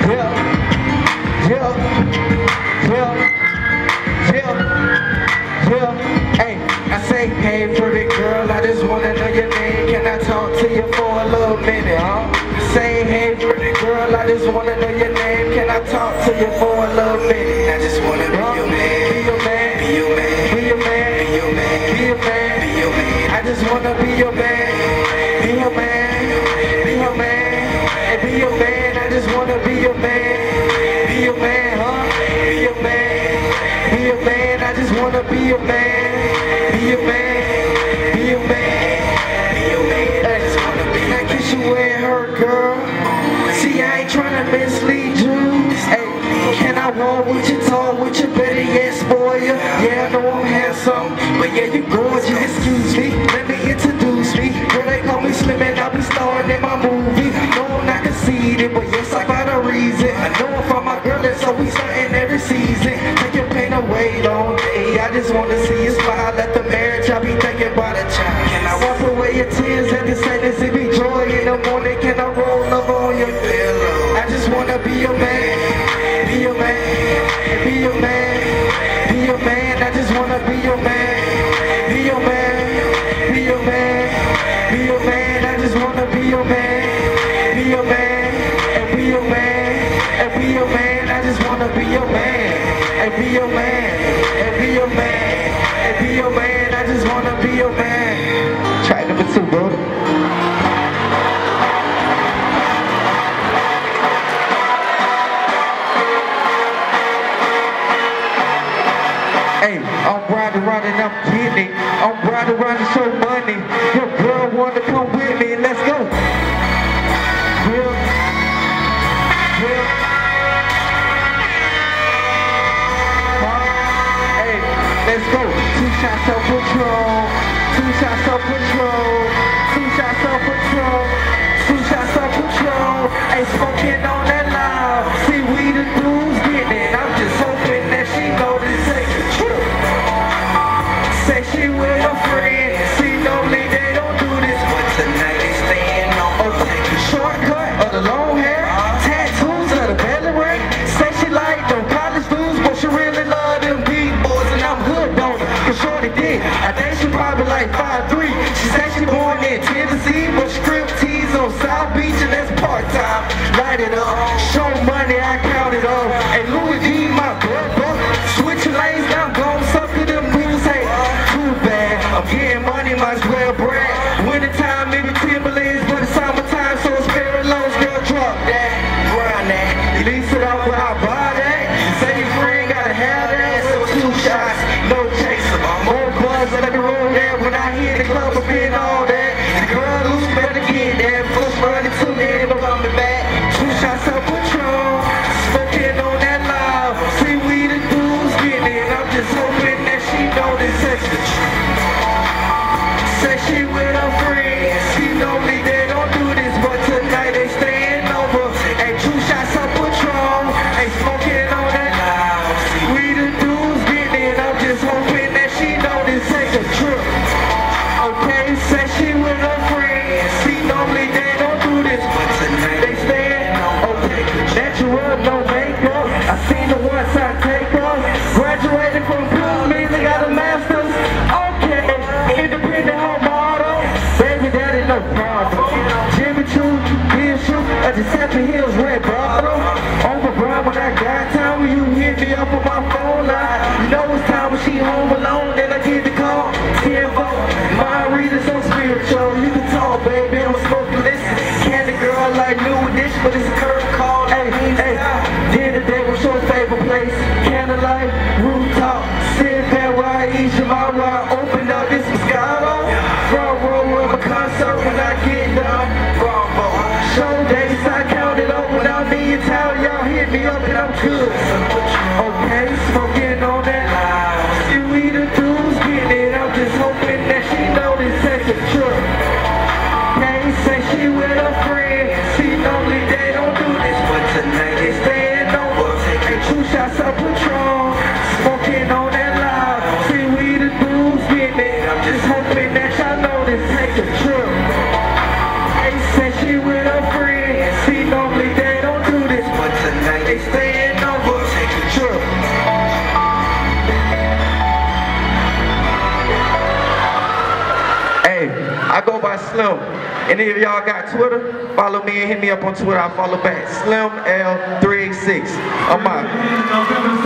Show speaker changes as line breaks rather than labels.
Yeah, yeah, yeah, yeah, yeah. Hey, I say, hey, pretty girl, I just wanna know your name. Can I talk to you for a little minute, huh? Say, hey, pretty girl, I just wanna know your name. Can I talk to you for a little minute? I just wanna be your man, be your man, be your man, be your man, be your man, be your man, be your man. I just wanna be your man, be your man, be your man, and be your man. I just wanna be your man, be your man, huh? Be your man, be your man. I just wanna be your man, be your man, be your man, be your man. I just wanna be. Can I kiss you where it hurt, girl? See, I ain't tryna mislead you. Hey, can I walk with you, talk with you, better yet spoil you? Yeah, I know I'm handsome, but yeah, you gorgeous. Excuse me, let me introduce me. Girl, they call me Slim and I'll be starring in my movie. No, I'm not conceited, but yes, I got a reason. I know if I'm my girl, that's always starting every season. Take your pain away, long day. I just wanna see you smile at the marriage. I be thinking about a child. Can I wipe away your tears and the sadness? It be joy in the morning. Can I roll up on your pillow? I just wanna be your man, be your man, be your man, be your man. I just wanna be your man, be your man, be your man, be your man. I just wanna be your man, be your man, and be your man, and be your man. I just wanna be your man, and be your man, and be your man, and be your man. I just wanna be your man. Track number 2, bro. Hey, I'm riding around and I'm getting it. I'm riding around to show money. Your girl wanna come with me, let's go. Yeah, yeah. Hey, let's go. 2 shots of Patrón, 2 shots of Patrón, 2 shots of Patrón, 2 shots of Patrón. Hey, smoking on that loud. See, we the dudes getting it. I'm just hoping that she know this ain't the truth. Say she with a friend. See, normally they don't do this, but tonight they staying on. Or take a shortcut or the long hair, tattoos or the belly ring. Say she like them college dudes, but she really love them big boys, and I'm hooked on her. Cause shorty did. I think she probably like 5'3". She said she born in Tennessee, but strip tees on South Beach, and that's part-time. Light it up, show money, I count it up. And Louis V, my brother. Switch lanes, I'm gon' suck to them moves. Hey, too bad. I'm getting money, might as well brag. Wintertime, maybe Timberlands, but it's summertime, so it's very low. Girl, drop that, grind that. You lease it out where I buy that. Say your friend gotta have that. So 2 shots, no chaser. More buzz, let me roll that. When I hit the club, I'm in all that. The girl who's better get that. Push money to me, and I'm coming back. 2 shots of Patrón, smoking on that loud. See, we the dudes getting it. I'm just hoping that she know this ain't the truth. Say she with her friends. She normally they don't do this, but tonight they staying over. Hey, 2 shots of Patrón, hey, smoking on that loud. See, we the dudes getting it. I'm just hoping that she know this ain't the truth. Okay, say she with her friends. See, normally they don't do this, but tonight they staying over. Okay, natural, no makeup. I seen the one side take off. Graduated from Brooklyn, they got a master's. Okay, independent home model. Baby daddy, no problem. Jimmy Choo, Bishop, at the Central Hills, red bottle. Over Brown when I got time, when you hit me up on my phone line. You know it's time when she home alone, then I get the call. 10-4, my readers so spiritual. You can talk, baby, I'm smoking, listen. Candy girl like new edition, but it's a curve call. Hey, hey, dinner day was your favorite place. Candlelight, rooftop, sit there where I eat your mouth, where I open up this Moscato. Front row of a concert when I get done. Bravo. Show days, I count it up without me in town. Y'all hit me up and I'm good. Okay, smoking on that loud. See, we the dudes getting it. I'm just hoping that she know this ain't the truth. Okay, say she with her friend. See, normally they don't do this, but tonight they staying over. Taking 2 shots of Patrón, smoking on that loud. See, we the dudes getting it. I'm just hoping that y'all know this ain't the truth. Hey, say she with her friend. See, normally they don't do this, but tonight I go by Slim. Any of y'all got Twitter? Follow me and hit me up on Twitter. I'll follow back. Slim L386. I'm out.